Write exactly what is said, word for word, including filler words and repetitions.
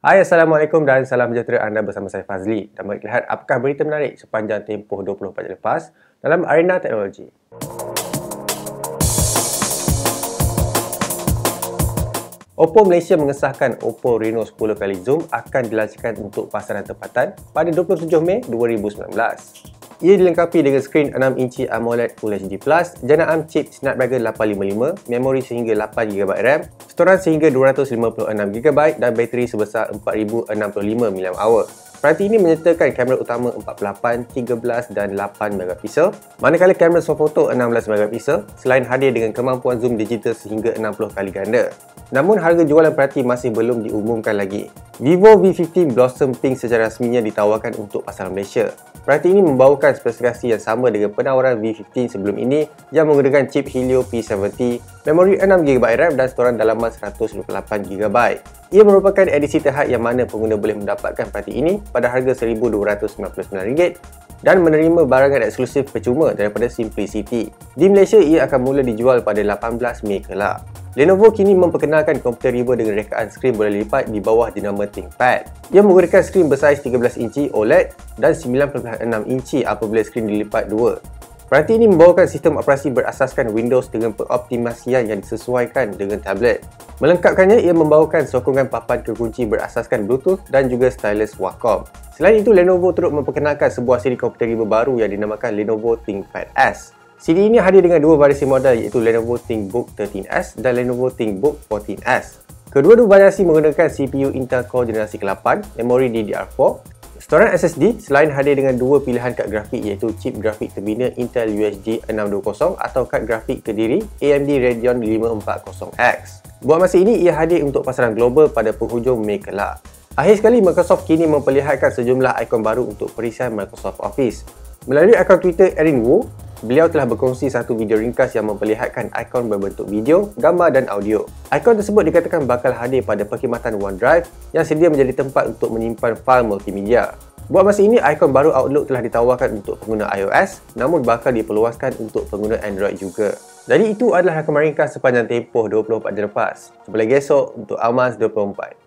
Hai, Assalamualaikum dan salam sejahtera. Anda bersama saya Fazli dan mari lihat apakah berita menarik sepanjang tempoh dua puluh empat jam lepas dalam arena teknologi. Oppo Malaysia mengesahkan Oppo Reno sepuluh kali zoom akan dilancikkan untuk pasaran tempatan pada dua puluh tujuh Mei dua ribu sembilan belas. Ia dilengkapi dengan skrin enam inci AMOLED Full H D plus, jenayah chip Snapdragon lapan lima lima, memori sehingga lapan gigabyte RAM, storan sehingga dua ratus lima puluh enam gigabyte dan bateri sebesar empat ribu enam puluh lima miliampere hour. Peranti ini menyertakan kamera utama empat puluh lapan, tiga belas dan lapan megapiksel, manakala kamera swafoto enam belas megapiksel selain hadir dengan kemampuan zoom digital sehingga enam puluh kali ganda. Namun harga jualan peranti masih belum diumumkan lagi. Vivo V lima belas Blossom Pink secara rasminya ditawarkan untuk pasaran Malaysia. Peranti ini membawakan spesifikasi yang sama dengan penawaran V lima belas sebelum ini yang menggunakan chip Helio P tujuh puluh, memori enam gigabyte RAM dan storan dalaman seratus dua puluh lapan gigabyte. Ia merupakan edisi terhad yang mana pengguna boleh mendapatkan peranti ini pada harga seribu dua ratus sembilan puluh sembilan ringgit dan menerima barangan eksklusif percuma daripada Simplicity. Di Malaysia, ia akan mula dijual pada lapan belas Mei kelak. Lenovo kini memperkenalkan komputer riba dengan rekaan skrin boleh lipat di bawah jenama ThinkPad. Ia menggunakan skrin bersaiz tiga belas inci OLED dan sembilan perpuluhan enam inci apabila skrin dilipat dua. Peranti ini membawakan sistem operasi berasaskan Windows dengan pengoptimasian yang disesuaikan dengan tablet. Melengkapkannya, ia membawakan sokongan papan kekunci berasaskan Bluetooth dan juga stylus Wacom. Selain itu, Lenovo turut memperkenalkan sebuah siri komputer riba baru yang dinamakan Lenovo ThinkPad S. Siri ini hadir dengan dua variasi model iaitu Lenovo ThinkBook tiga belas S dan Lenovo ThinkBook empat belas S. Kedua-dua variasi menggunakan C P U Intel Core generasi ke lapan, memori D D R empat, storan S S D selain hadir dengan dua pilihan kad grafik iaitu chip grafik terbina Intel U H D enam dua kosong atau kad grafik kediri A M D Radeon lima empat kosong X. Buat masa ini, ia hadir untuk pasaran global pada penghujung Mei kelak. Akhir sekali, Microsoft kini memperlihatkan sejumlah ikon baru untuk perisian Microsoft Office. Melalui akaun Twitter Erin Wu, beliau telah berkongsi satu video ringkas yang memperlihatkan ikon berbentuk video, gambar dan audio. Ikon tersebut dikatakan bakal hadir pada perkhidmatan OneDrive yang sedia menjadi tempat untuk menyimpan fail multimedia. Buat masa ini, ikon baru Outlook telah ditawarkan untuk pengguna iOS namun bakal diperluaskan untuk pengguna Android juga. Jadi itu adalah rakaman ringkas sepanjang tempoh dua puluh empat jam lepas. Jumpa lagi esok untuk Almaz dua puluh empat.